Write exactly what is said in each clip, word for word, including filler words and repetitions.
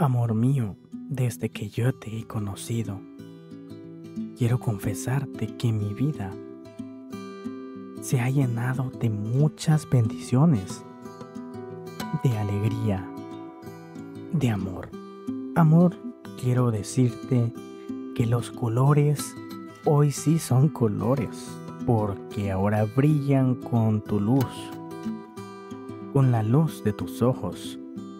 Amor mío, desde que yo te he conocido, quiero confesarte que mi vida se ha llenado de muchas bendiciones, de alegría, de amor. Amor, quiero decirte que los colores hoy sí son colores, porque ahora brillan con tu luz, con la luz de tus ojos,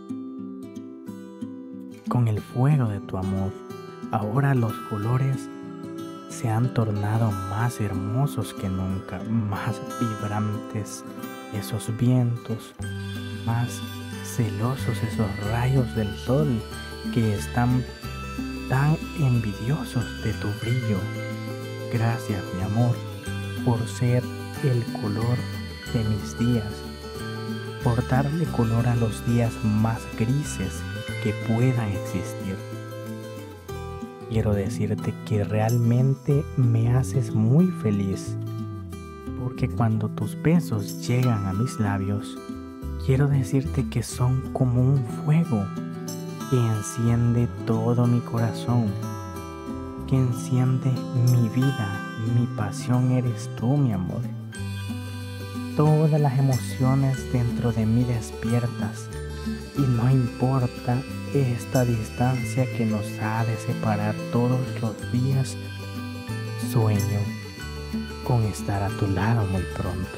con el fuego de tu amor. Ahora los colores se han tornado más hermosos que nunca, más vibrantes esos vientos, más celosos esos rayos del sol que están tan envidiosos de tu brillo. Gracias, mi amor, por ser el color de mis días, por darle color a los días más grises que puedan existir. Quiero decirte que realmente me haces muy feliz, porque cuando tus besos llegan a mis labios, quiero decirte que son como un fuego que enciende todo mi corazón, que enciende mi vida. Mi pasión eres tú, mi amor. Todas las emociones dentro de mí despiertas, y no importa esta distancia que nos ha de separar todos los días, sueño con estar a tu lado muy pronto.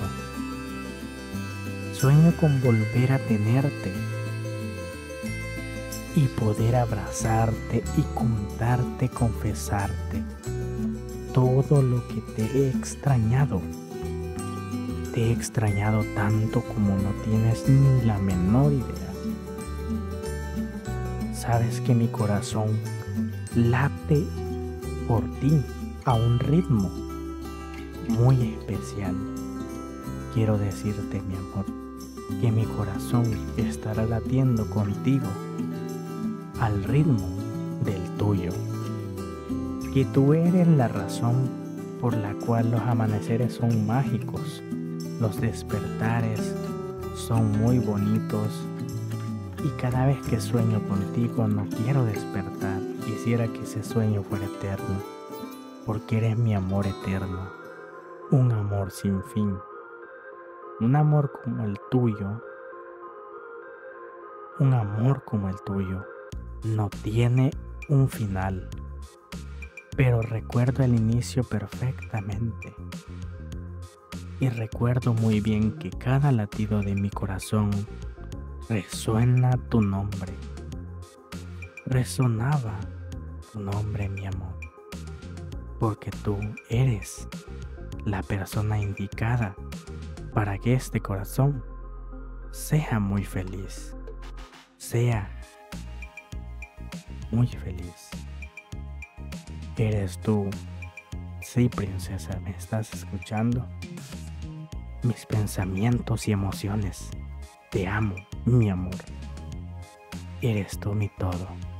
Sueño con volver a tenerte y poder abrazarte y contarte, confesarte todo lo que te he extrañado. Te he extrañado tanto como no tienes ni la menor idea. Sabes que mi corazón late por ti a un ritmo muy especial. Quiero decirte, mi amor, que mi corazón estará latiendo contigo al ritmo del tuyo, que tú eres la razón por la cual los amaneceres son mágicos, los despertares son muy bonitos, y cada vez que sueño contigo no quiero despertar, quisiera que ese sueño fuera eterno, porque eres mi amor eterno, un amor sin fin, un amor como el tuyo, un amor como el tuyo no tiene un final, pero recuerdo el inicio perfectamente, y recuerdo muy bien que cada latido de mi corazón resuena tu nombre, resonaba tu nombre, mi amor, porque tú eres la persona indicada para que este corazón sea muy feliz, sea muy feliz. Eres tú, sí, princesa, ¿me estás escuchando? Mis pensamientos y emociones. Te amo, mi amor. Eres tú mi todo.